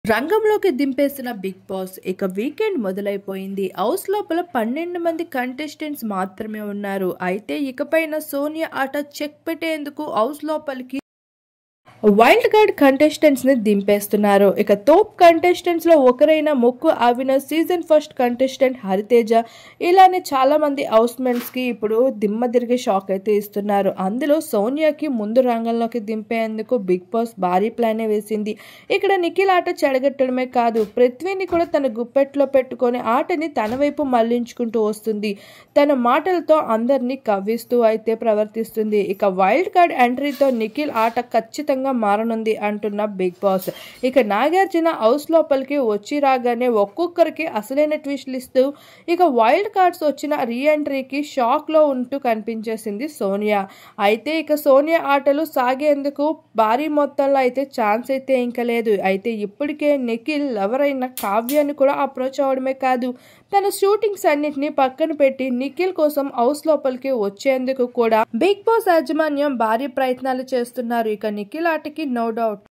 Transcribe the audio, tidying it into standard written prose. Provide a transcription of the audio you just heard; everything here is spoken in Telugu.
రంగంలోకి దింపేసిన బిగ్ బాస్ ఇక వీకెండ్ మొదలైపోయింది. హౌస్ లోపల 12 మంది కంటెస్టెంట్స్ మాత్రమే ఉన్నారు. అయితే ఇకపైన సోనియా ఆట చెక్ పెట్టేందుకు హౌస్ లోపలికి వైల్డ్ కార్డ్ కంటెస్టెంట్స్ ని దింపేస్తున్నారు. ఇక టాప్ కంటెస్టెంట్స్ లో ఒకరైన Mukku Avinash, season first contestant Hariteja, ఇలానే చాలా మంది హౌస్ మేట్స్ కి ఇప్పుడు దిమ్మ తిరిగే షాక్ అయితే ఇస్తున్నారు. అందులో సోనియాకి ముందు రంగంలోకి దింపేందుకు బిగ్ బాస్ భారీ ప్లానే వేసింది. ఇక్కడ నిఖిల్ ఆట చెడగట్టడమే కాదు, పృథ్వీని కూడా తన గుప్పెట్లో పెట్టుకొని ఆటని తన వైపు మళ్లించుకుంటూ వస్తుంది. తన మాటలతో అందరినీ కవ్విస్తూ అయితే ప్రవర్తిస్తుంది. ఇక వైల్డ్ కార్డ్ ఎంట్రీతో నిఖిల్ ఆట ఖచ్చితంగా మారనుంది అంటున్న బిగ్ బాస్. ఇక నాగార్జున హౌస్ లోపలికి వచ్చి రాగానే ఒక్కొక్కరికి అసలైన ట్విస్ట్లు ఇస్తూ ఇక వైల్డ్ కార్డ్స్ వచ్చిన రీ ఎంట్రీకి షాక్ లో ఉంటూ కనిపించేసింది సోనియా. అయితే ఇక సోనియా ఆటలు సాగేందుకు భారీ మొత్తంలో అయితే ఛాన్స్ అయితే ఇంకా లేదు. అయితే ఇప్పటికే నిఖిల్ లవర్ అయిన కావ్యాన్ని కూడా అప్రోచ్ అవడమే కాదు, తన షూటింగ్స్ అన్నిటిని పక్కన పెట్టి నిఖిల్ కోసం హౌస్ లోపలికి వచ్చేందుకు కూడా బిగ్ బాస్ యాజమాన్యం భారీ ప్రయత్నాలు చేస్తున్నారు. ఇక నిఖిల్ ఆటకి నో డౌట్